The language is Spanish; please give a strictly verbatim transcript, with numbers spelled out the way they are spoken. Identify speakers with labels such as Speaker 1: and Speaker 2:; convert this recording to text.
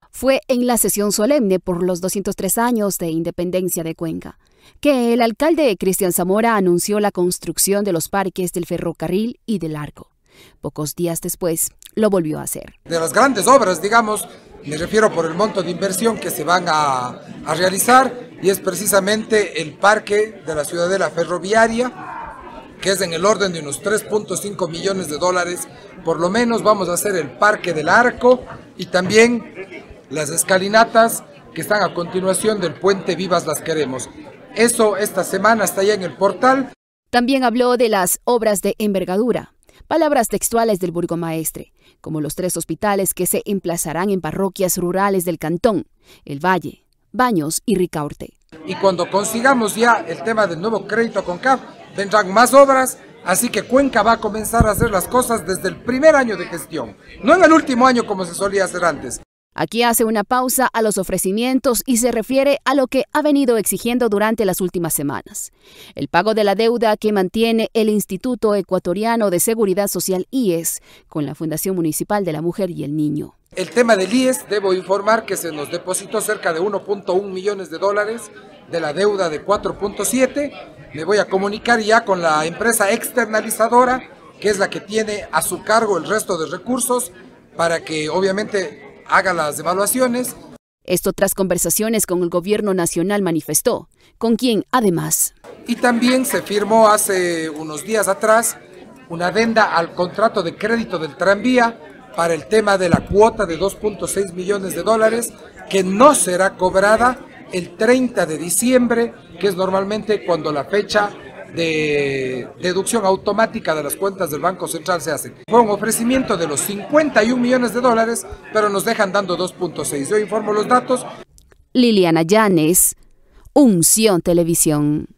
Speaker 1: Fue en la sesión solemne por los doscientos tres años de independencia de Cuenca que el alcalde Cristian Zamora anunció la construcción de los parques del ferrocarril y del Arco. Pocos días después lo volvió a hacer.
Speaker 2: De las grandes obras, digamos, me refiero por el monto de inversión que se van a, a realizar, y es precisamente el parque de la ciudadela ferroviaria, que es en el orden de unos tres punto cinco millones de dólares. Por lo menos vamos a hacer el parque del Arco y también las escalinatas que están a continuación del puente Vivas las Queremos. Eso esta semana está ya en el portal.
Speaker 1: También habló de las obras de envergadura, palabras textuales del burgomaestre, como los tres hospitales que se emplazarán en parroquias rurales del cantón, El Valle, Baños y Ricaurte.
Speaker 2: Y cuando consigamos ya el tema del nuevo crédito CONCAF, vendrán más obras, así que Cuenca va a comenzar a hacer las cosas desde el primer año de gestión, no en el último año como se solía hacer antes.
Speaker 1: Aquí hace una pausa a los ofrecimientos y se refiere a lo que ha venido exigiendo durante las últimas semanas. El pago de la deuda que mantiene el Instituto Ecuatoriano de Seguridad Social I E S con la Fundación Municipal de la Mujer y el Niño.
Speaker 2: El tema del I E S, debo informar que se nos depositó cerca de uno punto uno millones de dólares de la deuda de cuatro punto siete. Me voy a comunicar ya con la empresa externalizadora, que es la que tiene a su cargo el resto de recursos, para que obviamente haga las evaluaciones.
Speaker 1: Esto tras conversaciones con el gobierno nacional, manifestó, con quien además.
Speaker 2: Y también se firmó hace unos días atrás una adenda al contrato de crédito del tranvía para el tema de la cuota de dos punto seis millones de dólares, que no será cobrada el treinta de diciembre, que es normalmente cuando la fecha de deducción automática de las cuentas del Banco Central se hace. Fue un ofrecimiento de los cincuenta y un millones de dólares, pero nos dejan dando dos punto seis. Yo informo los datos.
Speaker 1: Liliana Llanes, Unción Televisión.